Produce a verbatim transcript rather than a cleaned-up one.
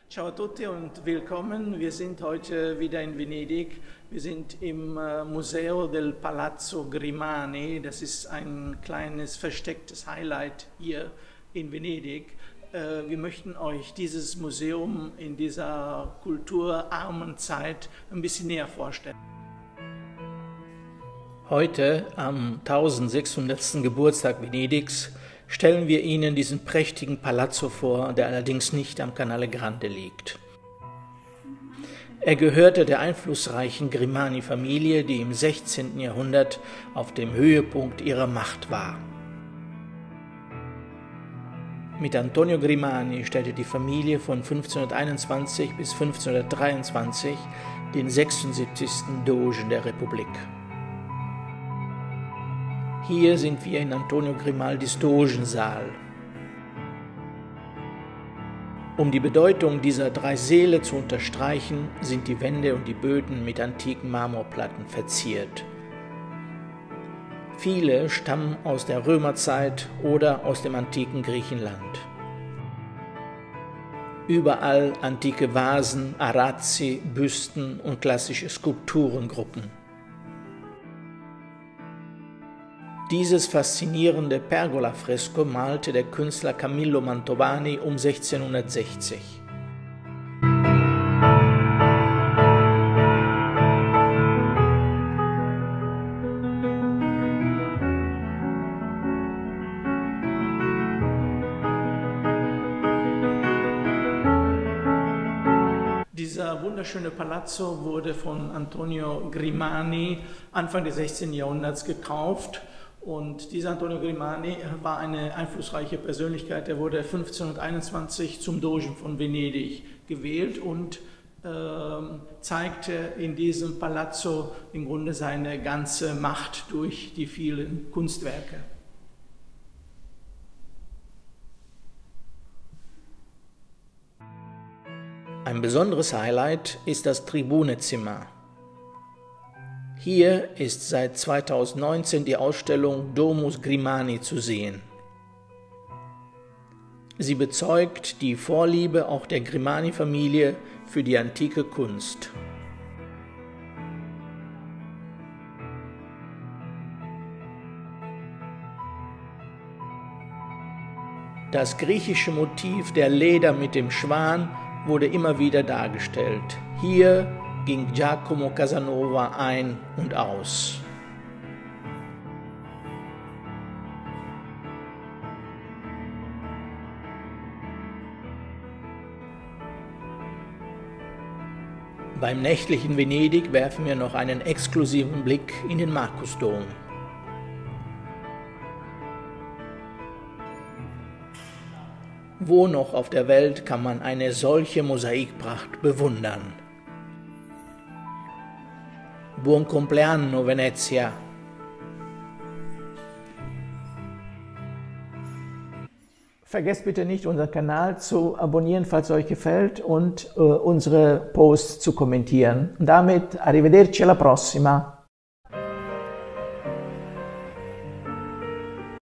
Ciao a tutti und willkommen. Wir sind heute wieder in Venedig. Wir sind im Museo del Palazzo Grimani. Das ist ein kleines verstecktes Highlight hier in Venedig. Wir möchten euch dieses Museum in dieser kulturarmen Zeit ein bisschen näher vorstellen. Heute, am eintausendsechshundertsten Geburtstag Venedigs, stellen wir Ihnen diesen prächtigen Palazzo vor, der allerdings nicht am Canale Grande liegt. Er gehörte der einflussreichen Grimani-Familie, die im sechzehnten Jahrhundert auf dem Höhepunkt ihrer Macht war. Mit Antonio Grimani stellte die Familie von fünfzehnhunderteinundzwanzig bis fünfzehnhundertdreiundzwanzig den sechsundsiebzigsten Dogen der Republik. Hier sind wir in Antonio Grimaldis Dogensaal. Um die Bedeutung dieser drei Säle zu unterstreichen, sind die Wände und die Böden mit antiken Marmorplatten verziert. Viele stammen aus der Römerzeit oder aus dem antiken Griechenland. Überall antike Vasen, Arazzi, Büsten und klassische Skulpturengruppen. Dieses faszinierende Pergola-Fresko malte der Künstler Camillo Mantovani um sechzehnhundertsechzig. Dieser wunderschöne Palazzo wurde von Antonio Grimani Anfang des sechzehnten Jahrhunderts gekauft. Und dieser Antonio Grimani war eine einflussreiche Persönlichkeit. Er wurde fünfzehnhunderteinundzwanzig zum Dogen von Venedig gewählt und äh, zeigte in diesem Palazzo im Grunde seine ganze Macht durch die vielen Kunstwerke. Ein besonderes Highlight ist das Tribunezimmer. Hier ist seit zweitausendneunzehn die Ausstellung Domus Grimani zu sehen. Sie bezeugt die Vorliebe auch der Grimani-Familie für die antike Kunst. Das griechische Motiv der Leder mit dem Schwan wurde immer wieder dargestellt. Hier ging Giacomo Casanova ein und aus. Beim nächtlichen Venedig werfen wir noch einen exklusiven Blick in den Markusdom. Wo noch auf der Welt kann man eine solche Mosaikpracht bewundern? Buon compleanno, Venezia! Vergesst bitte nicht, unseren Kanal zu abonnieren, falls es euch gefällt, und äh, unsere Posts zu kommentieren. Und damit arrivederci alla prossima!